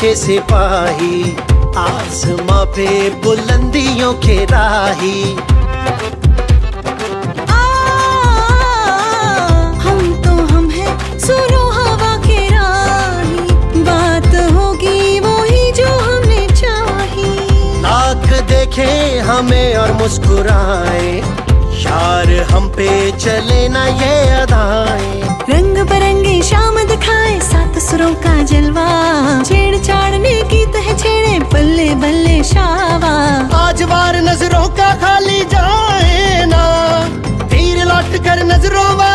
के सिपाही, आसमां पे बुलंदियों के राही। हम तो हम हैं सुनो हवा के राही, बात होगी वो ही जो हमें चाही। लाख देखे हमें और मुस्कुराए, यार हम पे चले ना ये अदाएं। रंग बिरंगी शाम दिखाए सात सुरों का जलवा, छेड़छाड़ने की तह छेड़े बल्ले बल्ले शावा। आज बार नजरों का खाली जाए ना, तीर लौट कर नजरों